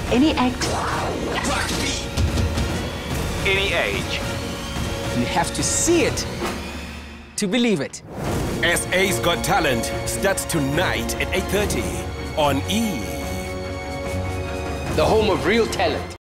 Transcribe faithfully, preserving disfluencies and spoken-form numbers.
Any act, Any age. You have to see it to believe it. S A's Got Talent starts tonight at eight thirty on E! The home of real talent.